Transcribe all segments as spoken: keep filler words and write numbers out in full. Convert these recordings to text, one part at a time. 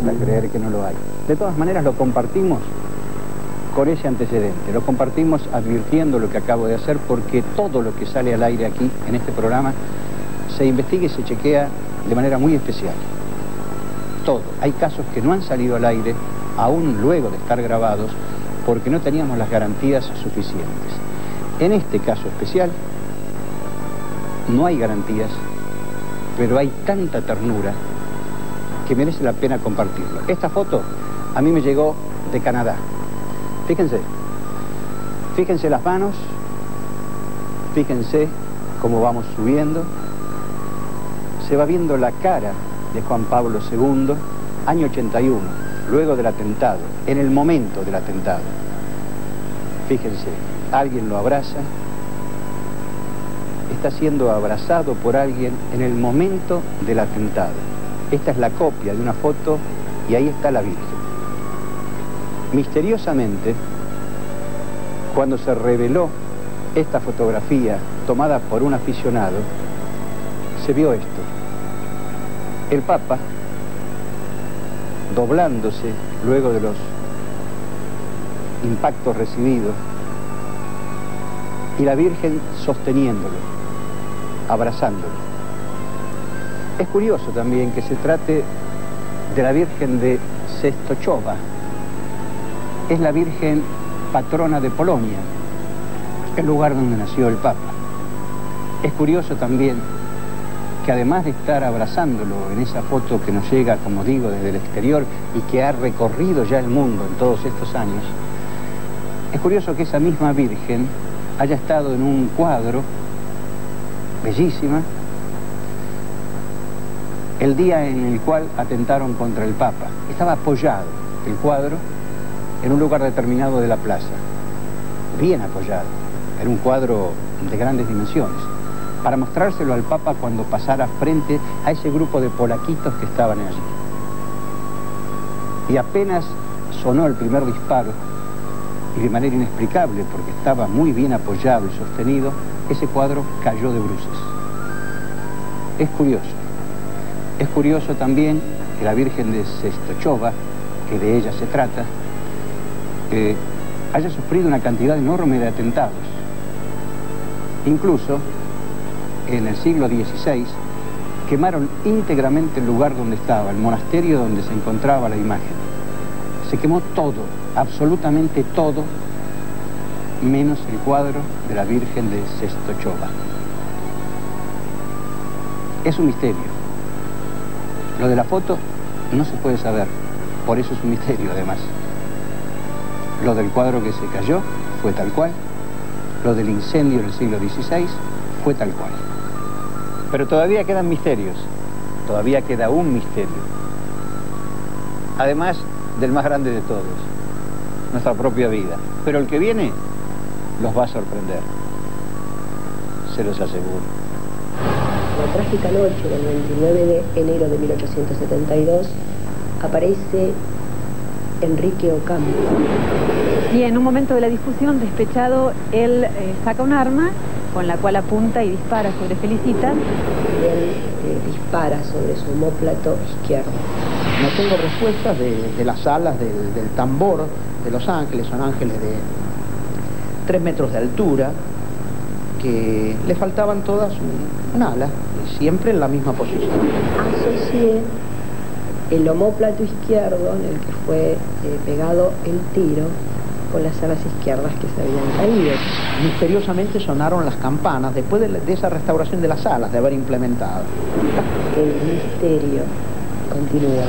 cuesta creer que no lo hay. De todas maneras lo compartimos con ese antecedente, lo compartimos advirtiendo lo que acabo de hacer, porque todo lo que sale al aire aquí, en este programa, se investiga y se chequea de manera muy especial. Todo. Hay casos que no han salido al aire, aún luego de estar grabados, porque no teníamos las garantías suficientes. En este caso especial, no hay garantías, pero hay tanta ternura que merece la pena compartirlo. Esta foto a mí me llegó de Canadá. Fíjense, fíjense las manos, fíjense cómo vamos subiendo. Se va viendo la cara de Juan Pablo segundo, año ochenta y uno, luego del atentado, en el momento del atentado. Fíjense, alguien lo abraza, está siendo abrazado por alguien en el momento del atentado. Esta es la copia de una foto y ahí está la Virgen. Misteriosamente, cuando se reveló esta fotografía tomada por un aficionado, se vio esto. El Papa, doblándose luego de los impactos recibidos, y la Virgen sosteniéndolo, abrazándolo. Es curioso también que se trate de la Virgen de Częstochowa. Es la Virgen patrona de Polonia, el lugar donde nació el Papa. Es curioso también que además de estar abrazándolo en esa foto que nos llega, como digo, desde el exterior y que ha recorrido ya el mundo en todos estos años, es curioso que esa misma Virgen haya estado en un cuadro, bellísima, el día en el cual atentaron contra el Papa. Estaba apoyado el cuadro en un lugar determinado de la plaza, bien apoyado. Era un cuadro de grandes dimensiones, para mostrárselo al Papa cuando pasara frente a ese grupo de polaquitos que estaban allí. Y apenas sonó el primer disparo, y de manera inexplicable, porque estaba muy bien apoyado y sostenido, ese cuadro cayó de bruces. Es curioso. Es curioso también que la Virgen de Częstochowa, que de ella se trata, eh, haya sufrido una cantidad enorme de atentados. Incluso, en el siglo dieciséis, quemaron íntegramente el lugar donde estaba, el monasterio donde se encontraba la imagen. Se quemó todo, absolutamente todo, menos el cuadro de la Virgen de Częstochowa. Es un misterio. Lo de la foto no se puede saber, por eso es un misterio además. Lo del cuadro que se cayó fue tal cual, lo del incendio en el siglo dieciséis fue tal cual. Pero todavía quedan misterios, todavía queda un misterio. Además del más grande de todos, nuestra propia vida. Pero el que viene los va a sorprender, se los aseguro. La trágica noche del veintinueve de enero de mil ochocientos setenta y dos aparece Enrique Ocampo. Y en un momento de la discusión, despechado, él eh, saca un arma con la cual apunta y dispara sobre Felicitas. Y él eh, dispara sobre su omóplato izquierdo. No tengo respuestas de, de las alas del, del tambor de los ángeles. Son ángeles de tres metros de altura, que le faltaban todas un, un ala, siempre en la misma posición. Asocié el omóplato izquierdo en el que fue eh, pegado el tiro con las alas izquierdas que se habían caído. Misteriosamente sonaron las campanas después de, de esa restauración de las alas, de haber implementado. El misterio continúa.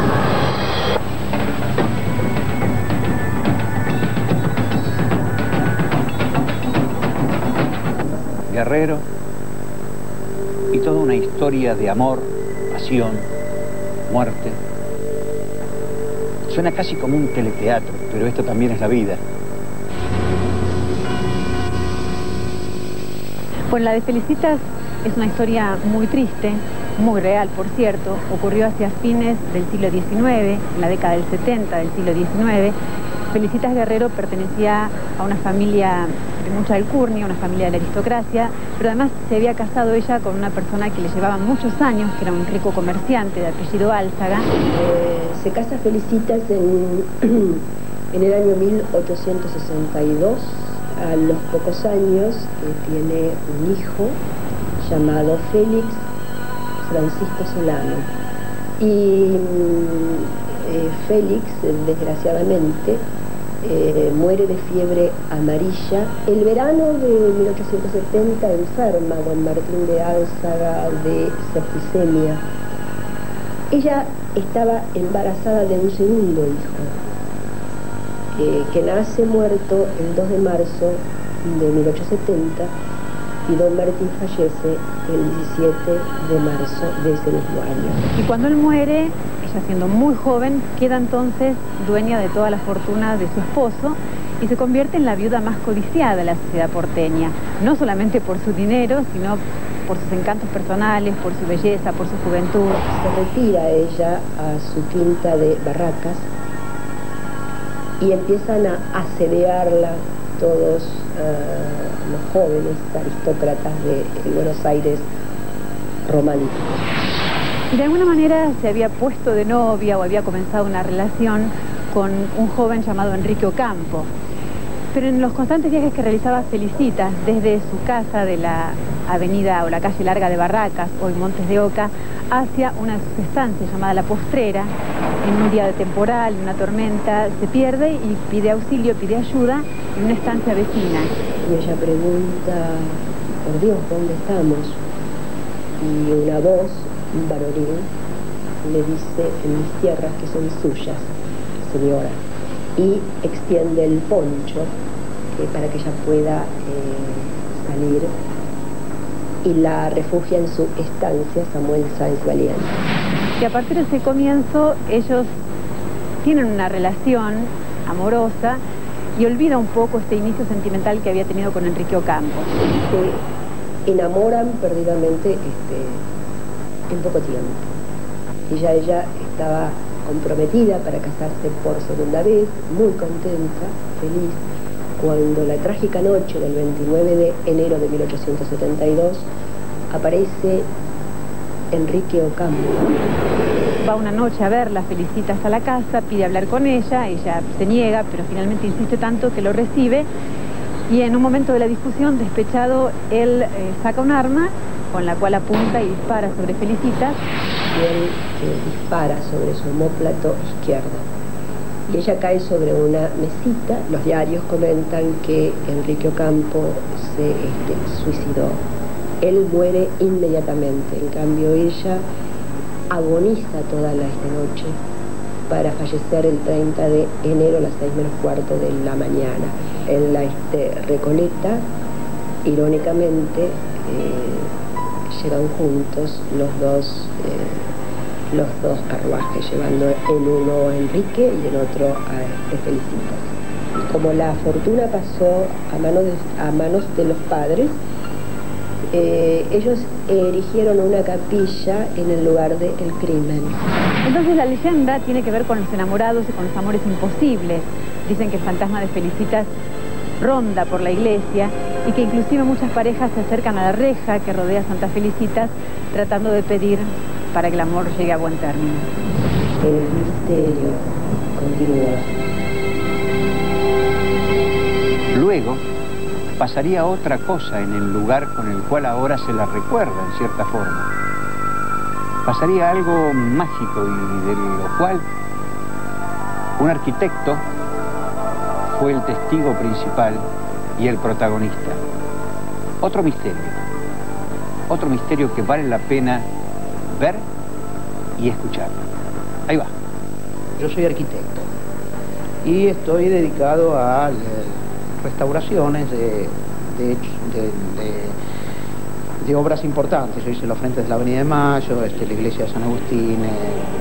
Guerrero, y toda una historia de amor, pasión, muerte. Suena casi como un teleteatro, pero esto también es la vida. Bueno, la de Felicitas es una historia muy triste, muy real, por cierto. Ocurrió hacia fines del siglo diecinueve, en la década del setenta del siglo diecinueve. Felicitas Guerrero pertenecía a una familia de mucha alcurnia, una familia de la aristocracia, pero además se había casado ella con una persona que le llevaba muchos años, que era un rico comerciante de apellido Álzaga. Eh, se casa Felicitas en, en el año mil ochocientos sesenta y dos. A los pocos años eh, tiene un hijo llamado Félix Francisco Solano. Y eh, Félix, desgraciadamente, eh, muere de fiebre amarilla. El verano de mil ochocientos setenta enferma don Martín de Álzaga de septicemia. Ella estaba embarazada de un segundo hijo, eh, que nace muerto el dos de marzo de mil ochocientos setenta, y don Martín fallece el diecisiete de marzo de ese mismo año. Y cuando él muere, ella siendo muy joven, queda entonces dueña de toda la fortuna de su esposo y se convierte en la viuda más codiciada de la sociedad porteña, no solamente por su dinero, sino por sus encantos personales, por su belleza, por su juventud. Se retira ella a su quinta de Barracas y empiezan a asediarla todos uh, los jóvenes aristócratas de Buenos Aires romántico. Y de alguna manera se había puesto de novia o había comenzado una relación con un joven llamado Enrique Ocampo. Pero en los constantes viajes que realizaba Felicitas desde su casa de la avenida o la calle larga de Barracas, hoy Montes de Oca, hacia una de sus estancias llamada La Postrera, en un día de temporal, una tormenta, se pierde y pide auxilio, pide ayuda en una estancia vecina. Y ella pregunta, por Dios, ¿dónde estamos? Y una voz, un varonil, le dice, en mis tierras que son suyas, señora, y extiende el poncho que, para que ella pueda eh, salir, y la refugia en su estancia Samuel Sáenz Valiente. Y a partir de ese comienzo ellos tienen una relación amorosa y olvida un poco este inicio sentimental que había tenido con Enrique Ocampo. Se enamoran perdidamente este, en poco tiempo. Y ya ella estaba comprometida para casarse por segunda vez, muy contenta, feliz, cuando la trágica noche del veintinueve de enero de mil ochocientos setenta y dos aparece Enrique Ocampo. Va una noche a verla, felicita hasta la casa, pide hablar con ella, ella se niega, pero finalmente insiste tanto que lo recibe, y en un momento de la discusión, despechado, él eh, saca un arma con la cual apunta y dispara sobre Felicitas. Y él eh, dispara sobre su omóplato izquierdo. Y ella cae sobre una mesita. Los diarios comentan que Enrique Ocampo se este, suicidó. Él muere inmediatamente, en cambio ella agoniza toda la esta noche para fallecer el treinta de enero a las seis menos cuarto de la mañana. En la este, Recoleta, irónicamente, eh, llegan juntos los dos eh, los dos carruajes, llevando el uno a Enrique y el otro a este Felicitas. Y como la fortuna pasó a manos de, a manos de los padres, eh, ellos erigieron una capilla en el lugar del crimen. Entonces la leyenda tiene que ver con los enamorados y con los amores imposibles. Dicen que el fantasma de Felicitas ronda por la iglesia y que inclusive muchas parejas se acercan a la reja que rodea a Santa Felicitas tratando de pedir para que el amor llegue a buen término. El misterio continúa. Luego pasaría otra cosa en el lugar con el cual ahora se la recuerda en cierta forma. Pasaría algo mágico y de lo cual un arquitecto fue el testigo principal y el protagonista. Otro misterio, otro misterio que vale la pena ver y escuchar. Ahí va. Yo soy arquitecto y estoy dedicado a eh, restauraciones de, de, de, de, de obras importantes. Yo hice los frentes de la Avenida de Mayo, este, la iglesia de San Agustín, eh,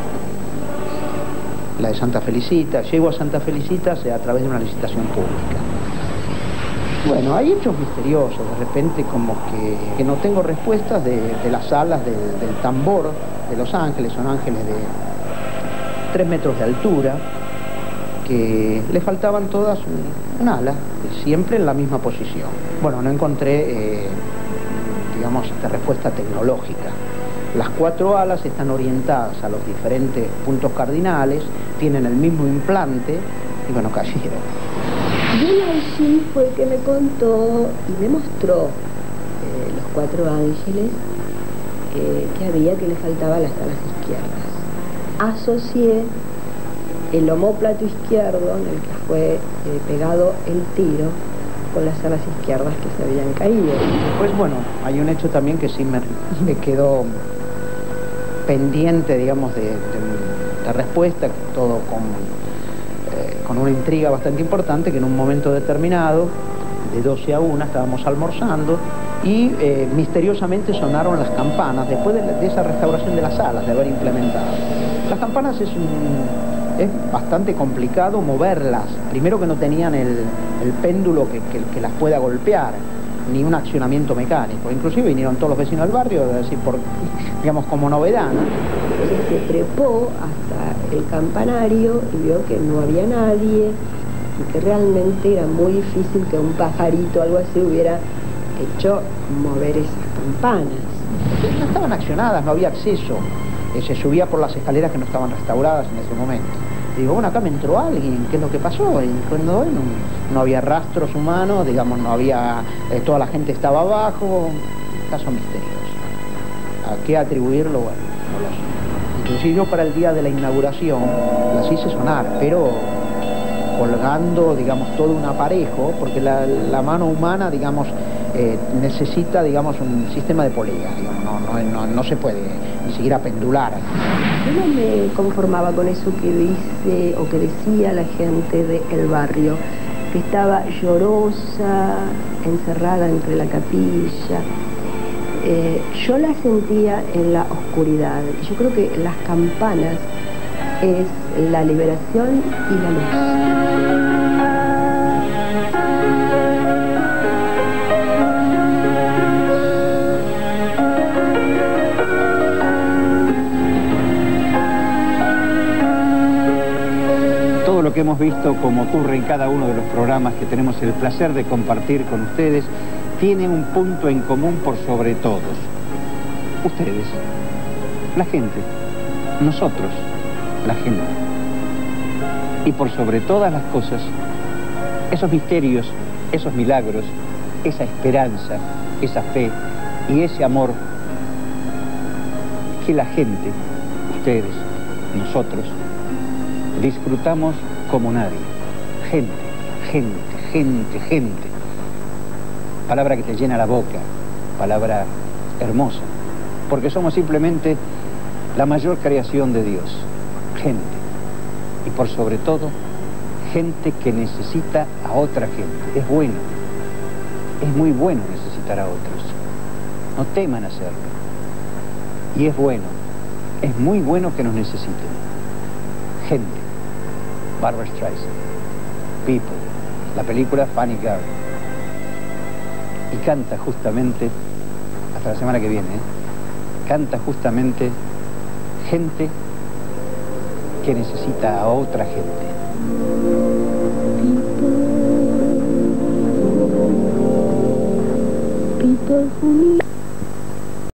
la de Santa Felicitas. Llego a Santa Felicitas a través de una licitación pública. Bueno, hay hechos misteriosos, de repente como que, que no tengo respuestas de, de las alas del, del tambor de Los Ángeles. Son ángeles de tres metros de altura, que le faltaban todas un, un ala, siempre en la misma posición. Bueno, no encontré, eh, digamos, esta respuesta tecnológica. Las cuatro alas están orientadas a los diferentes puntos cardinales, tienen el mismo implante y bueno, cayeron. Y él allí fue el que me contó y me mostró eh, los cuatro ángeles eh, que había, que le faltaban las alas izquierdas. Asocié el omóplato izquierdo en el que fue eh, pegado el tiro con las alas izquierdas que se habían caído. Pues bueno, hay un hecho también que sí me, me quedó pendiente, digamos, de, de, de respuesta, todo con, eh, con una intriga bastante importante, que en un momento determinado, de doce a una, estábamos almorzando y eh, misteriosamente sonaron las campanas, después de, de esa restauración de las salas, de haber implementado. Las campanas es un... Es bastante complicado moverlas. Primero que no tenían el, el péndulo que, que, que las pueda golpear, ni un accionamiento mecánico. Inclusive vinieron todos los vecinos del barrio, es decir, por, digamos, como novedad, ¿no? Entonces se trepó hasta el campanario y vio que no había nadie y que realmente era muy difícil que un pajarito o algo así hubiera hecho mover esas campanas. No estaban accionadas, no había acceso. Eh, se subía por las escaleras que no estaban restauradas en ese momento. Y digo, bueno, acá me entró alguien, ¿qué es lo que pasó? Y cuando no, no había rastros humanos, digamos, no había, eh, toda la gente estaba abajo, caso misterioso. ¿A qué atribuirlo? Bueno, no lo sé. Inclusive yo para el día de la inauguración las hice sonar, pero colgando, digamos, todo un aparejo, porque la, la mano humana, digamos, eh, necesita, digamos, un sistema de polea, digamos, no, no, no, no se puede ni siquiera pendular. Yo no me conformaba con eso que dice o que decía la gente del barrio, que estaba llorosa, encerrada entre la capilla. Eh, yo la sentía en la oscuridad. Yo creo que las campanas es la liberación y la luz. Todo lo que hemos visto, como ocurre en cada uno de los programas que tenemos el placer de compartir con ustedes, tiene un punto en común por sobre todos. Ustedes, la gente, nosotros, la gente. Y por sobre todas las cosas, esos misterios, esos milagros, esa esperanza, esa fe y ese amor que la gente, ustedes, nosotros, disfrutamos como nadie. Gente, gente, gente, gente. Palabra que te llena la boca, palabra hermosa, porque somos simplemente la mayor creación de Dios. Gente. Y por sobre todo, gente que necesita a otra gente. Es bueno. Es muy bueno necesitar a otros. No teman hacerlo. Y es bueno. Es muy bueno que nos necesiten. Gente. Barbra Streisand. People. La película Funny Girl. Y canta justamente, hasta la semana que viene, ¿eh? Canta justamente gente que necesita a otra gente. People, people who need